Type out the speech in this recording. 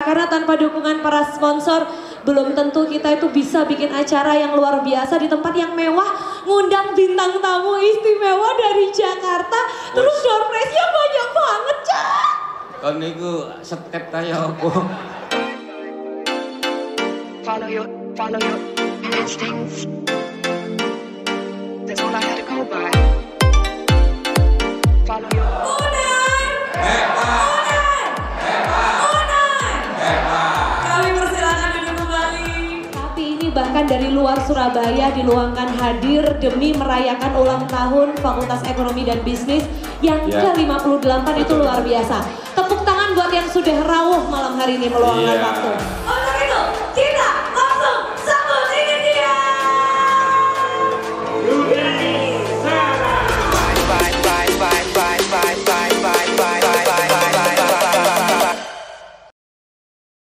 karena tanpa dukungan para sponsor belum tentu kita itu bisa bikin acara yang luar biasa di tempat yang mewah, ngundang bintang tamu istimewa dari Jakarta, terus door prize-nya banyak banget, Cak. Kon niku step kaya apa? Follow your instincts. That's all I had to go by. Follow your. Kami persilakan duduk kembali. Tapi ini bahkan dari luar Surabaya diluangkan hadir demi merayakan ulang tahun Fakultas Ekonomi dan Bisnis yang ke-58 itu luar biasa. Tepuk tangan buat yang sudah rawuh malam hari ini meluangkan waktu.